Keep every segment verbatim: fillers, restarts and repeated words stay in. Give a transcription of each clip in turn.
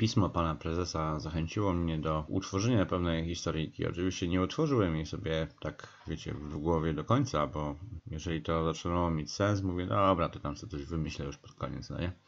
Pismo pana prezesa zachęciło mnie do utworzenia pewnej historyjki. Oczywiście nie utworzyłem jej sobie tak, wiecie, w głowie do końca, bo jeżeli to zaczęło mieć sens, mówię, dobra, to tam sobie coś wymyślę już pod koniec, no nie?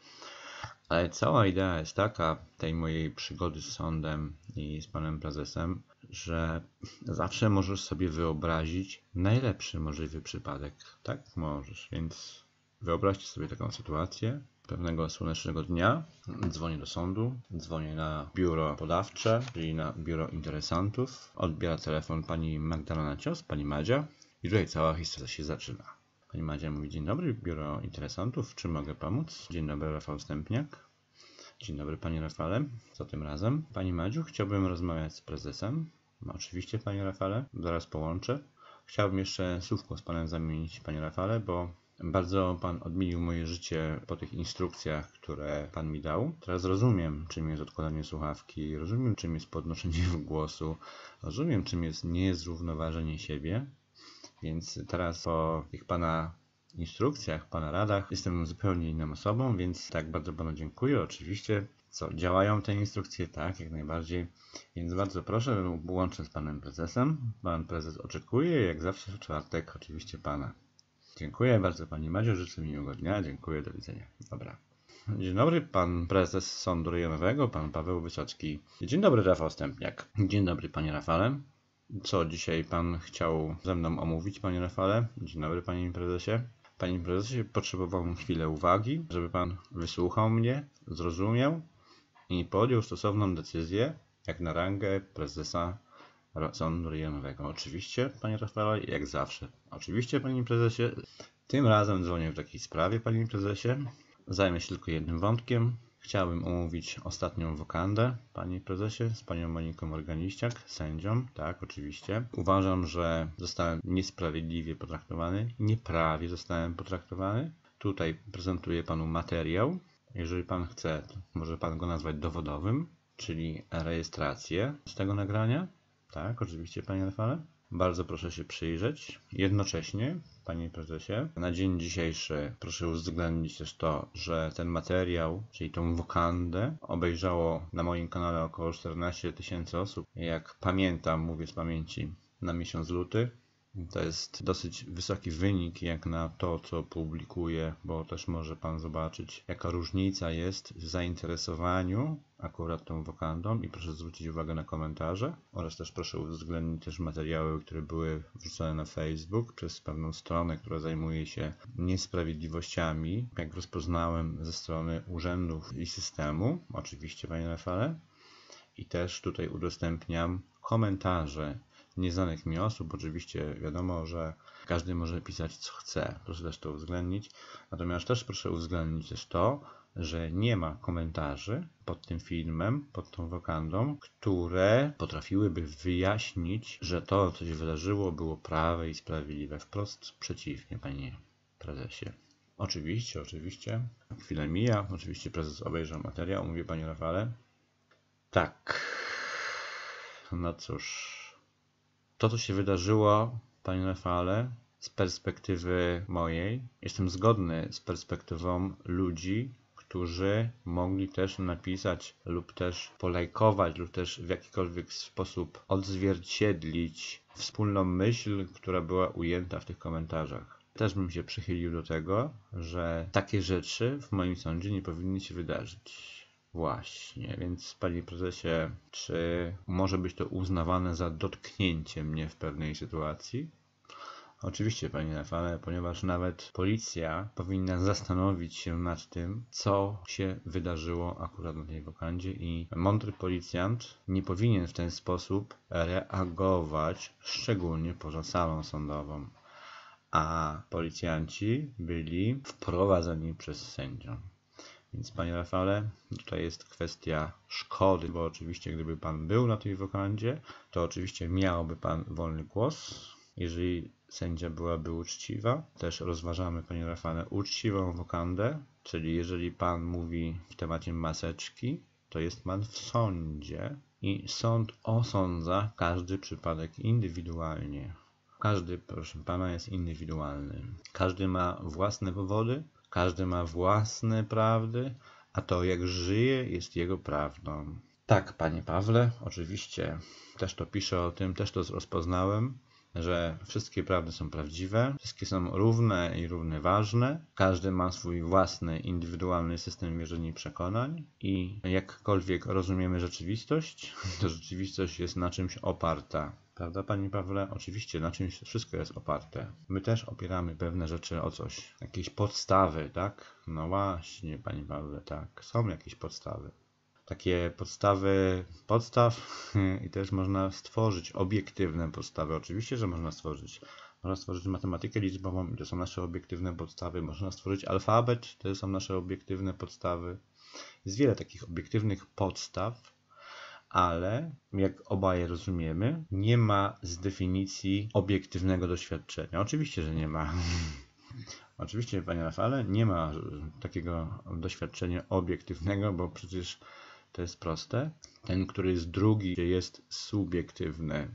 Ale cała idea jest taka, tej mojej przygody z sądem i z panem prezesem, że zawsze możesz sobie wyobrazić najlepszy możliwy przypadek. Tak? Możesz, więc wyobraźcie sobie taką sytuację. Pewnego słonecznego dnia dzwonię do sądu, dzwonię na biuro podawcze, czyli na biuro interesantów. Odbiera telefon pani Magdalena Cios, pani Madzia i tutaj cała historia się zaczyna. Pani Madzia mówi: dzień dobry, biuro interesantów, czym mogę pomóc? Dzień dobry, Rafał Stępniak. Dzień dobry, panie Rafale, co tym razem? Pani Madziu, chciałbym rozmawiać z prezesem. No, oczywiście, panie Rafale, zaraz połączę. Chciałbym jeszcze słówko z panem zamienić, panie Rafale, bo bardzo pan odmienił moje życie po tych instrukcjach, które pan mi dał. Teraz rozumiem, czym jest odkładanie słuchawki, rozumiem, czym jest podnoszenie głosu, rozumiem, czym jest niezrównoważenie siebie. Więc teraz po tych pana instrukcjach, pana radach jestem zupełnie inną osobą, więc tak bardzo panu dziękuję. Oczywiście, co, działają te instrukcje? Tak, jak najbardziej. Więc bardzo proszę, łączę z panem prezesem. Pan prezes oczekuje, jak zawsze w czwartek, oczywiście pana. Dziękuję bardzo pani Madziu, życzę miłego dnia, dziękuję, do widzenia. Dobra. Dzień dobry, pan prezes Sądu Rejonowego, pan Paweł Wysocki. Dzień dobry, Rafał Stępniak. Dzień dobry, panie Rafale. Co dzisiaj pan chciał ze mną omówić, panie Rafale? Dzień dobry, panie prezesie. Panie prezesie, potrzebowałem chwilę uwagi, żeby pan wysłuchał mnie, zrozumiał i podjął stosowną decyzję, jak na rangę prezesa Sądu Rejonowego. Oczywiście, panie Rafale, jak zawsze. Oczywiście, panie prezesie. Tym razem dzwonię w takiej sprawie, panie prezesie. Zajmę się tylko jednym wątkiem. Chciałbym omówić ostatnią wokandę, panie prezesie, z panią Moniką Organiściak, sędzią. Tak, oczywiście. Uważam, że zostałem niesprawiedliwie potraktowany. Nieprawie zostałem potraktowany. Tutaj prezentuję panu materiał. Jeżeli pan chce, to może pan go nazwać dowodowym, czyli rejestrację z tego nagrania. Tak, oczywiście, panie Rafale. Bardzo proszę się przyjrzeć. Jednocześnie, panie prezesie, na dzień dzisiejszy proszę uwzględnić też to, że ten materiał, czyli tą wokandę, obejrzało na moim kanale około czternaście tysięcy osób. Jak pamiętam, mówię z pamięci, na miesiąc luty. To jest dosyć wysoki wynik jak na to, co publikuję, bo też może pan zobaczyć, jaka różnica jest w zainteresowaniu akurat tą wokandą i proszę zwrócić uwagę na komentarze oraz też proszę uwzględnić też materiały, które były wrzucone na Facebook przez pewną stronę, która zajmuje się niesprawiedliwościami, jak rozpoznałem, ze strony urzędów i systemu, oczywiście, panie Rafale. I też tutaj udostępniam komentarze nieznanych mi osób. Oczywiście wiadomo, że każdy może pisać co chce. Proszę też to uwzględnić. Natomiast też proszę uwzględnić też to, że nie ma komentarzy pod tym filmem, pod tą wokandą, które potrafiłyby wyjaśnić, że to, co się wydarzyło, było prawe i sprawiedliwe. Wprost przeciwnie, panie prezesie. Oczywiście, oczywiście. Chwilę mija. Oczywiście prezes obejrzał materiał. Mówię, panie Rafale. Tak. No cóż. To, co się wydarzyło, panie Rafale, z perspektywy mojej, jestem zgodny z perspektywą ludzi, którzy mogli też napisać lub też polajkować lub też w jakikolwiek sposób odzwierciedlić wspólną myśl, która była ujęta w tych komentarzach. Też bym się przychylił do tego, że takie rzeczy w moim sądzie nie powinny się wydarzyć. Właśnie, więc panie prezesie, czy może być to uznawane za dotknięcie mnie w pewnej sytuacji? Oczywiście, panie Rafale, ponieważ nawet policja powinna zastanowić się nad tym, co się wydarzyło akurat na tej wokandzie i mądry policjant nie powinien w ten sposób reagować, szczególnie poza salą sądową. A policjanci byli wprowadzeni przez sędzią. Więc panie Rafale, tutaj jest kwestia szkody, bo oczywiście gdyby pan był na tej wokandzie, to oczywiście miałby pan wolny głos, jeżeli sędzia byłaby uczciwa. Też rozważamy, panie Rafale, uczciwą wokandę, czyli jeżeli pan mówi w temacie maseczki, to jest pan w sądzie i sąd osądza każdy przypadek indywidualnie. Każdy, proszę pana, jest indywidualny. Każdy ma własne powody. Każdy ma własne prawdy, a to jak żyje jest jego prawdą. Tak, panie Pawle, oczywiście też to piszę o tym, też to rozpoznałem, że wszystkie prawdy są prawdziwe, wszystkie są równe i równoważne, każdy ma swój własny, indywidualny system wierzeń i przekonań i jakkolwiek rozumiemy rzeczywistość, to rzeczywistość jest na czymś oparta. Prawda, panie Pawle? Oczywiście na czymś wszystko jest oparte. My też opieramy pewne rzeczy o coś, jakieś podstawy, tak? No właśnie, panie Pawle, tak, są jakieś podstawy. Takie podstawy podstaw i też można stworzyć obiektywne podstawy. Oczywiście, że można stworzyć. Można stworzyć matematykę liczbową i to są nasze obiektywne podstawy. Można stworzyć alfabet, to są nasze obiektywne podstawy. Jest wiele takich obiektywnych podstaw, ale jak obaj rozumiemy, nie ma z definicji obiektywnego doświadczenia. Oczywiście, że nie ma. Oczywiście, panie Rafale, nie ma takiego doświadczenia obiektywnego, bo przecież to jest proste. Ten, który jest drugi, jest subiektywny.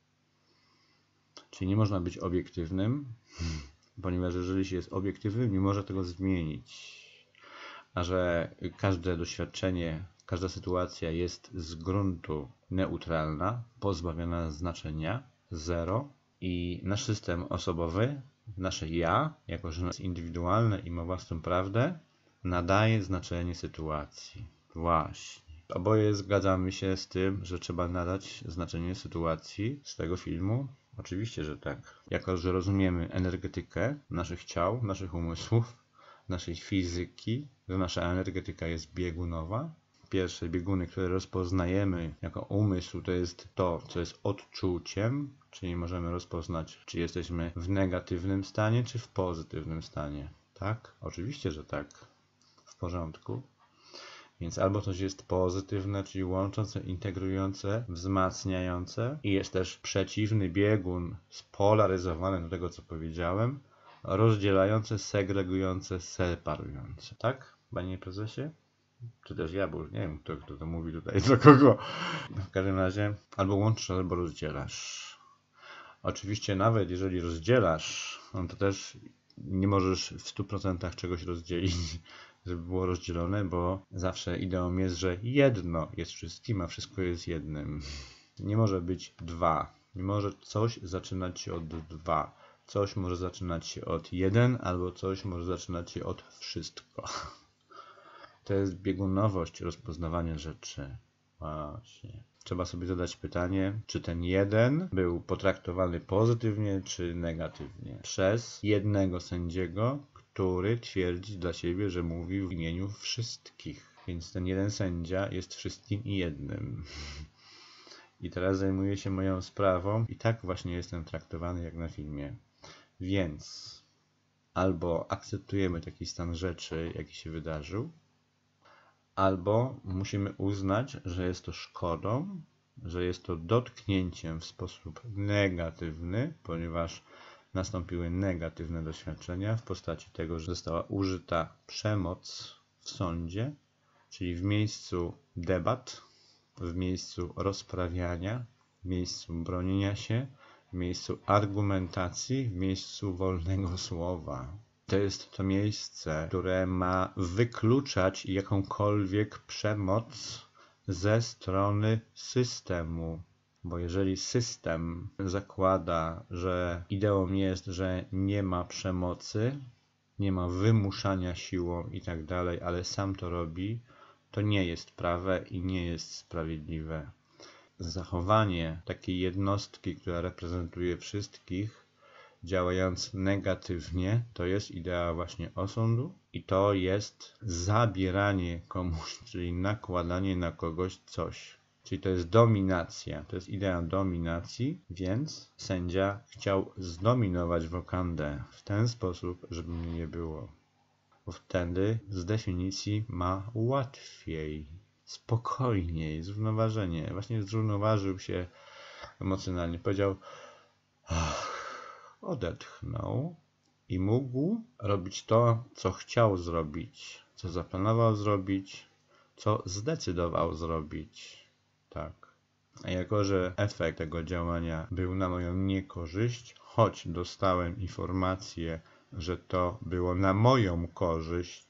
Czyli nie można być obiektywnym, ponieważ jeżeli się jest obiektywnym, nie można tego zmienić. A że każde doświadczenie, każda sytuacja jest z gruntu neutralna, pozbawiona znaczenia, zero i nasz system osobowy, nasze ja, jako że jest indywidualne i ma własną prawdę, nadaje znaczenie sytuacji. Właśnie. Oboje zgadzamy się z tym, że trzeba nadać znaczenie sytuacji z tego filmu. Oczywiście, że tak. Jako że rozumiemy energetykę naszych ciał, naszych umysłów, naszej fizyki, że nasza energetyka jest biegunowa. Pierwsze bieguny, które rozpoznajemy jako umysł, to jest to, co jest odczuciem, czyli możemy rozpoznać, czy jesteśmy w negatywnym stanie, czy w pozytywnym stanie. Tak? Oczywiście, że tak. W porządku. Więc albo coś jest pozytywne, czyli łączące, integrujące, wzmacniające i jest też przeciwny biegun, spolaryzowany do tego, co powiedziałem, rozdzielające, segregujące, separujące. Tak, panie prezesie? Czy też ja, bo nie wiem, kto, kto to mówi tutaj, do kogo. W każdym razie albo łączysz, albo rozdzielasz. Oczywiście nawet jeżeli rozdzielasz, no to też nie możesz w stu procentach czegoś rozdzielić, żeby było rozdzielone, bo zawsze ideą jest, że jedno jest wszystkim, a wszystko jest jednym. Nie może być dwa. Nie może coś zaczynać się od dwa. Coś może zaczynać się od jeden, albo coś może zaczynać się od wszystko. To jest biegunowość rozpoznawania rzeczy. Właśnie. Trzeba sobie zadać pytanie, czy ten jeden był potraktowany pozytywnie, czy negatywnie przez jednego sędziego, który twierdzi dla siebie, że mówi w imieniu wszystkich. Więc ten jeden sędzia jest wszystkim i jednym. I teraz zajmuję się moją sprawą i tak właśnie jestem traktowany jak na filmie. Więc albo akceptujemy taki stan rzeczy, jaki się wydarzył, albo musimy uznać, że jest to szkodą, że jest to dotknięciem w sposób negatywny, ponieważ nastąpiły negatywne doświadczenia w postaci tego, że została użyta przemoc w sądzie, czyli w miejscu debat, w miejscu rozprawiania, w miejscu bronienia się, w miejscu argumentacji, w miejscu wolnego słowa. To jest to miejsce, które ma wykluczać jakąkolwiek przemoc ze strony systemu. Bo jeżeli system zakłada, że ideą jest, że nie ma przemocy, nie ma wymuszania siłą i tak dalej, ale sam to robi, to nie jest prawe i nie jest sprawiedliwe. Zachowanie takiej jednostki, która reprezentuje wszystkich, działając negatywnie, to jest idea właśnie osądu i to jest zabieranie komuś, czyli nakładanie na kogoś coś. Czyli to jest dominacja, to jest idea dominacji, więc sędzia chciał zdominować wokandę w ten sposób, żeby mnie nie było. Bo wtedy z definicji ma łatwiej, spokojniej, zrównoważenie. Właśnie zrównoważył się emocjonalnie. Powiedział, odetchnął i mógł robić to, co chciał zrobić, co zaplanował zrobić, co zdecydował zrobić. Tak. A jako że efekt tego działania był na moją niekorzyść, choć dostałem informację, że to było na moją korzyść,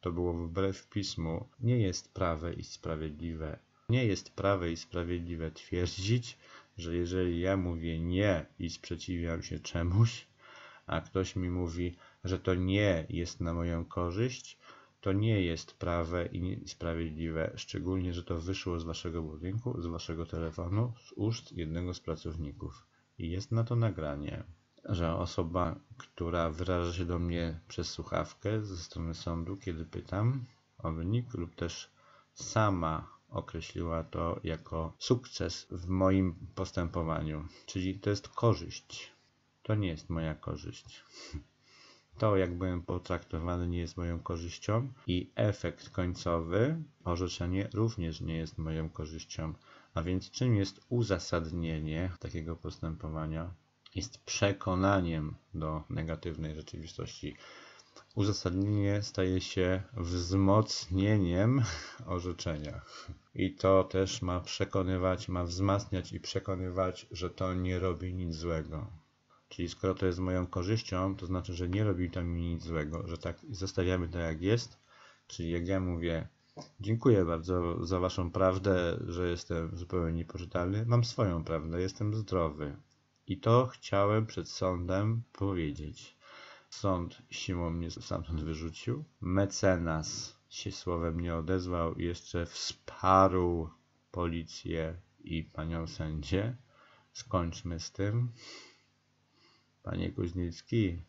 to było wbrew pismu, nie jest prawe i sprawiedliwe. Nie jest prawe i sprawiedliwe twierdzić, że jeżeli ja mówię nie i sprzeciwiam się czemuś, a ktoś mi mówi, że to nie jest na moją korzyść, to nie jest prawe i sprawiedliwe, szczególnie, że to wyszło z waszego budynku, z waszego telefonu, z ust jednego z pracowników. I jest na to nagranie, że osoba, która wyraża się do mnie przez słuchawkę ze strony sądu, kiedy pytam o wynik, lub też sama określiła to jako sukces w moim postępowaniu. Czyli to jest korzyść. To nie jest moja korzyść. To, jak byłem potraktowany, nie jest moją korzyścią i efekt końcowy, orzeczenie, również nie jest moją korzyścią. A więc czym jest uzasadnienie takiego postępowania? Jest przekonaniem do negatywnej rzeczywistości. Uzasadnienie staje się wzmocnieniem orzeczenia. I to też ma przekonywać, ma wzmacniać i przekonywać, że to nie robi nic złego. Czyli skoro to jest moją korzyścią, to znaczy, że nie robi to mi nic złego, że tak zostawiamy to jak jest. Czyli jak ja mówię, dziękuję bardzo za waszą prawdę, że jestem zupełnie niepoczytalny, mam swoją prawdę, jestem zdrowy. I to chciałem przed sądem powiedzieć. Sąd siłą mnie stamtąd wyrzucił. Mecenas się słowem nie odezwał i jeszcze wsparł policję i panią sędzię. Skończmy z tym. Panie Kuźnicki.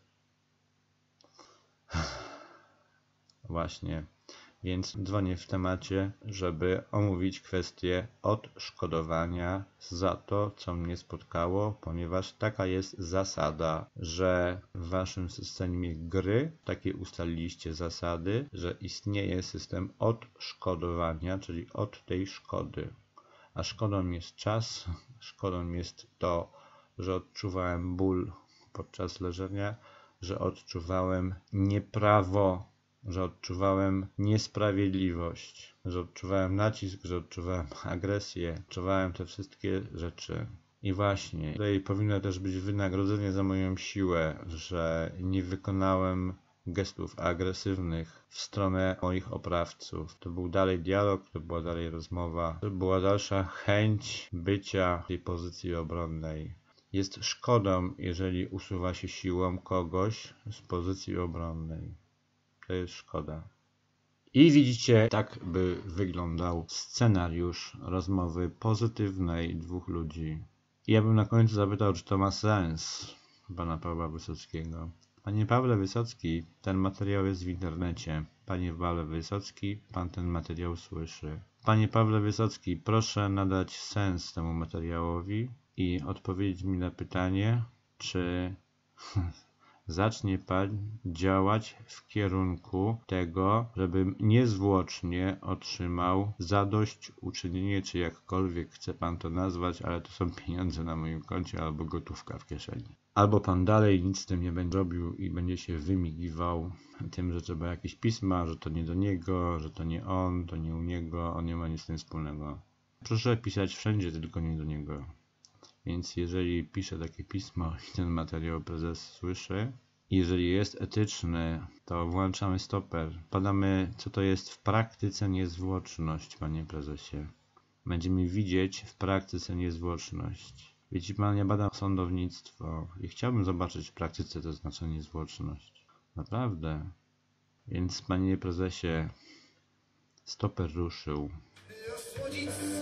Właśnie. Więc dzwonię w temacie, żeby omówić kwestię odszkodowania za to, co mnie spotkało, ponieważ taka jest zasada, że w waszym systemie gry takie ustaliliście zasady, że istnieje system odszkodowania, czyli od tej szkody. A szkodą jest czas, szkodą jest to, że odczuwałem ból podczas leżenia, że odczuwałem nieprawo, że odczuwałem niesprawiedliwość, że odczuwałem nacisk, że odczuwałem agresję, odczuwałem te wszystkie rzeczy. I właśnie, tutaj powinno też być wynagrodzenie za moją siłę, że nie wykonałem gestów agresywnych w stronę moich oprawców. To był dalej dialog, to była dalej rozmowa, to była dalsza chęć bycia w tej pozycji obronnej. Jest szkodą, jeżeli usuwa się siłą kogoś z pozycji obronnej. To jest szkoda. I widzicie, tak by wyglądał scenariusz rozmowy pozytywnej dwóch ludzi. I ja bym na końcu zapytał, czy to ma sens pana Pawła Wysockiego. Panie Pawle Wysocki, ten materiał jest w internecie. Panie Pawle Wysocki, pan ten materiał słyszy. Panie Pawle Wysocki, proszę nadać sens temu materiałowi i odpowiedzieć mi na pytanie, czy zacznie pan działać w kierunku tego, żebym niezwłocznie otrzymał zadośćuczynienie, czy jakkolwiek chce pan to nazwać, ale to są pieniądze na moim koncie albo gotówka w kieszeni. Albo pan dalej nic z tym nie będzie robił i będzie się wymigiwał tym, że trzeba jakieś pisma, że to nie do niego, że to nie on, to nie u niego, on nie ma nic z tym wspólnego. Proszę pisać wszędzie, tylko nie do niego. Więc jeżeli piszę takie pismo i ten materiał prezes słyszy, jeżeli jest etyczny, to włączamy stoper. Badamy, co to jest w praktyce niezwłoczność, panie prezesie. Będziemy widzieć w praktyce niezwłoczność. Wiecie pan, ja badam sądownictwo i chciałbym zobaczyć w praktyce to znaczy niezwłoczność. Naprawdę. Więc panie prezesie, stoper ruszył.